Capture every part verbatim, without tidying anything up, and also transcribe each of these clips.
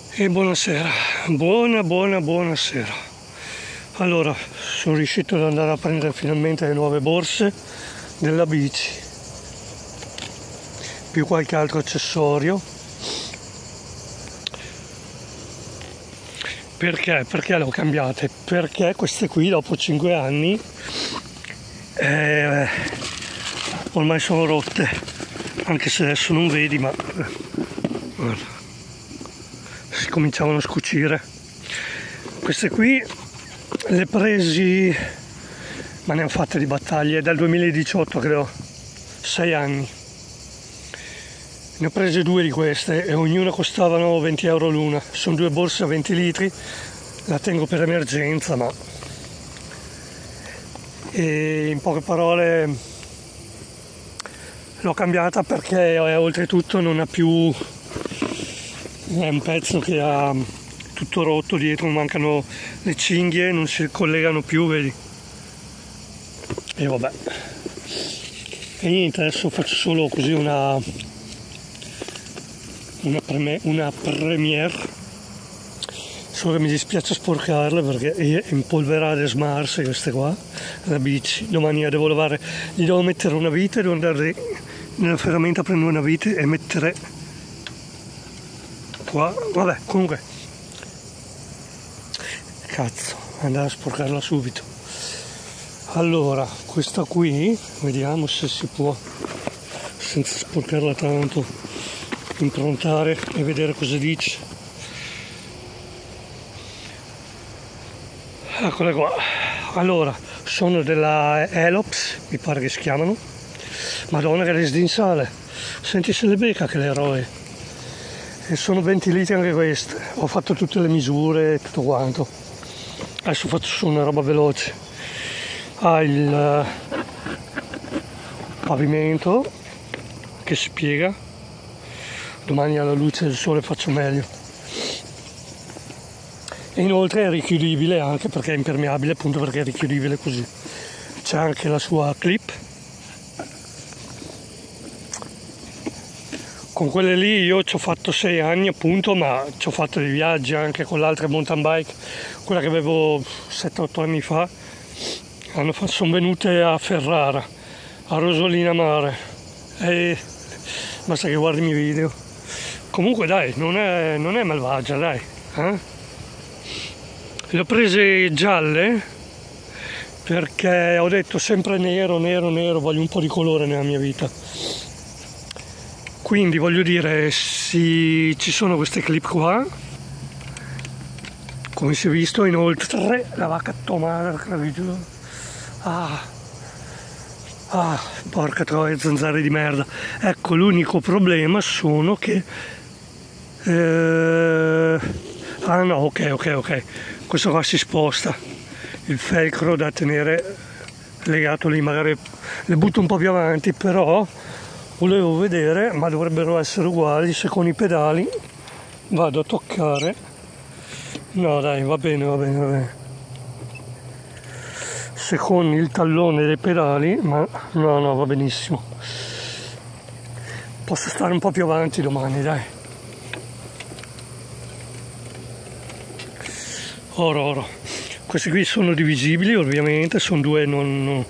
E buonasera, buona buona buonasera. Allora, sono riuscito ad andare a prendere finalmente le nuove borse della bici, più qualche altro accessorio. Perché? Perché le ho cambiate? Perché queste qui dopo cinque anni eh, ormai sono rotte, anche se adesso non vedi, ma guarda, si cominciavano a scucire. Queste qui le presi, ma ne ho fatte di battaglie, dal duemiladiciotto credo, sei anni. Ne ho prese due di queste e ognuna costavano venti euro l'una. Sono due borse a venti litri, la tengo per emergenza, ma e in poche parole l'ho cambiata perché eh, oltretutto non ha più, è un pezzo che ha tutto rotto dietro, mancano le cinghie, non si collegano più, vedi? E vabbè, e niente, adesso faccio solo così una una, preme, una premiere, solo che mi dispiace sporcarle perché è impolverate e smarse queste qua, la bici. Domani la devo lavare, gli devo mettere una vite, devo andare nella ferramenta a prendere una vite e mettere qua, vabbè, comunque cazzo, andare a sporcarla subito. Allora, questa qui, vediamo se si può, senza sporcarla tanto, improntare e vedere cosa dice. Eccole qua. Allora, sono della Elops, mi pare che si chiamano. Madonna che le sdinsale, senti se le becca che le eroe. E sono venti litri anche queste. Ho fatto tutte le misure e tutto quanto. Adesso faccio su una roba veloce. Ha il pavimento che si piega. Domani alla luce del sole faccio meglio. E inoltre è richiudibile anche perché è impermeabile, appunto perché è richiudibile così. C'è anche la sua clip. Con quelle lì io ci ho fatto sei anni appunto, ma ci ho fatto dei viaggi anche con l'altra mountain bike, quella che avevo sette otto anni fa. Hanno fatto, sono venute a Ferrara, a Rosolina Mare, e basta che guardi i miei video. Comunque dai, non è, non è malvagia, dai. Eh? Le ho prese gialle perché ho detto sempre nero, nero, nero, voglio un po' di colore nella mia vita. Quindi voglio dire, sì, ci sono queste clip qua, come si è visto, inoltre la vacca tomata, credo. Ah, ah, porca troia, zanzare di merda. Ecco, l'unico problema sono che eh, ah no, ok, ok, ok, questo qua si sposta, il velcro da tenere legato lì, magari le butto un po' più avanti, però volevo vedere, ma dovrebbero essere uguali, se con i pedali vado a toccare. No dai, va bene, va bene, va bene. Se con il tallone dei pedali, ma no, no, va benissimo. Posso stare un po' più avanti domani, dai. Oro, oro. Questi qui sono divisibili, ovviamente, sono due, non... non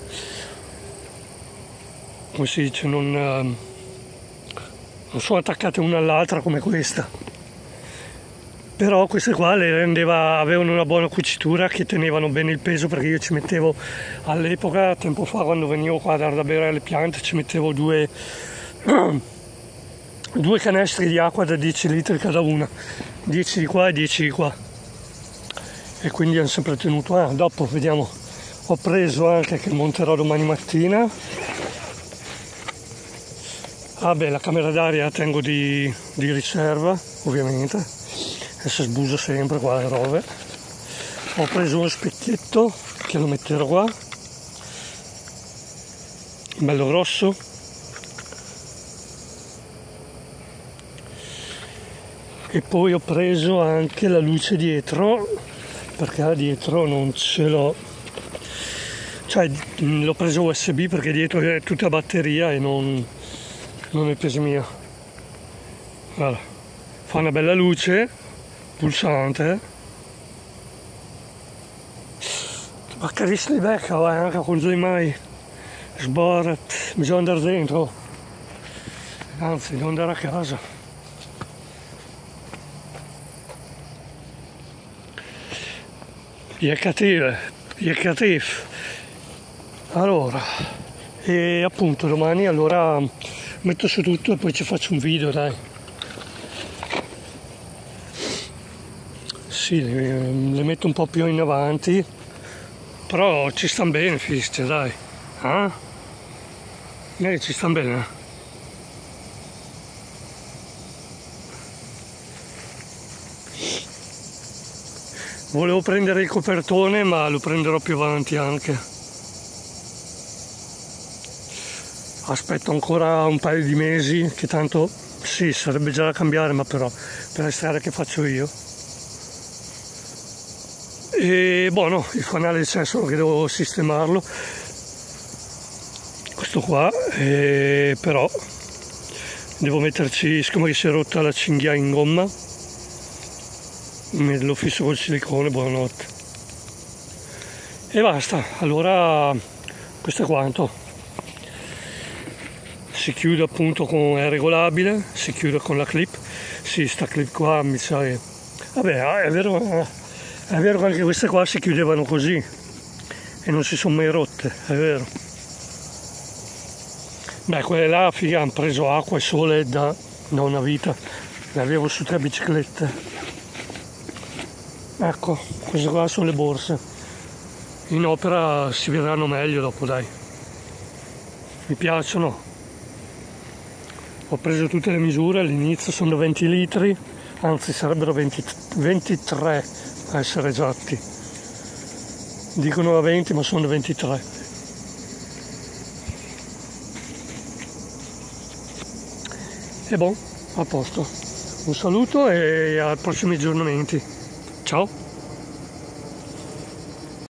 come si dice, non, non sono attaccate una all'altra come questa. Però queste qua le rendeva, avevano una buona cucitura che tenevano bene il peso, perché io ci mettevo all'epoca, tempo fa, quando venivo qua a dare da bere alle piante, ci mettevo due, due canestri di acqua da dieci litri cada una, dieci di qua e dieci di qua, e quindi hanno sempre tenuto. Ah, dopo vediamo, ho preso anche, che monterò domani mattina, ah beh, la camera d'aria la tengo di, di riserva, ovviamente. Adesso sbuso sempre qua le robe. Ho preso uno specchietto che lo metterò qua, bello grosso. E poi ho preso anche la luce dietro, perché là dietro non ce l'ho, cioè l'ho preso U S B perché dietro è tutta batteria e non, non è peso mio. Allora, fa una bella luce, pulsante, ma carissimi di becca, vai, anche quando sei mai sbarat, bisogna andare dentro, anzi non andare a casa. Yekatif, Yekatif. Allora, e appunto domani allora metto su tutto e poi ci faccio un video, dai. Sì, le, le metto un po' più in avanti, però ci stanno bene, fischia, dai. Eh? Eh, ci stanno bene. Volevo prendere il copertone, ma lo prenderò più avanti anche. Aspetto ancora un paio di mesi, che tanto sì, sarebbe già da cambiare, ma però per le strade che faccio io. E buono, il fanale c'è, solo che devo sistemarlo. Questo qua, e però devo metterci, siccome si è rotta la cinghia in gomma, me lo fisso col silicone, buonanotte. E basta, allora questo è quanto. Si chiude appunto con, è regolabile, si chiude con la clip. Sì, sta clip qua mi sa che... Vabbè, è vero, è vero che anche queste qua si chiudevano così e non si sono mai rotte, è vero. Beh, quelle là, figa, hanno preso acqua e sole da, da una vita. Le avevo su tre biciclette. Ecco, queste qua sono le borse. In opera si vedranno meglio dopo, dai. Mi piacciono. Ho preso tutte le misure, all'inizio sono venti litri, anzi sarebbero venti, ventitré a essere esatti. Dicono da venti ma sono ventitré. E boh, a posto. Un saluto e ai prossimi aggiornamenti. Ciao!